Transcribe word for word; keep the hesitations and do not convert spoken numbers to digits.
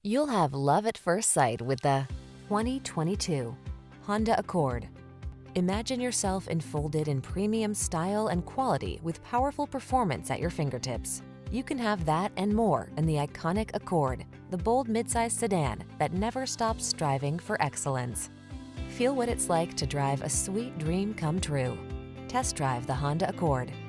You'll have love at first sight with the twenty twenty-two Honda Accord. Imagine yourself enfolded in premium style and quality with powerful performance at your fingertips. You can have that and more in the iconic Accord, the bold midsize sedan that never stops striving for excellence. Feel what it's like to drive a sweet dream come true. Test drive the Honda Accord.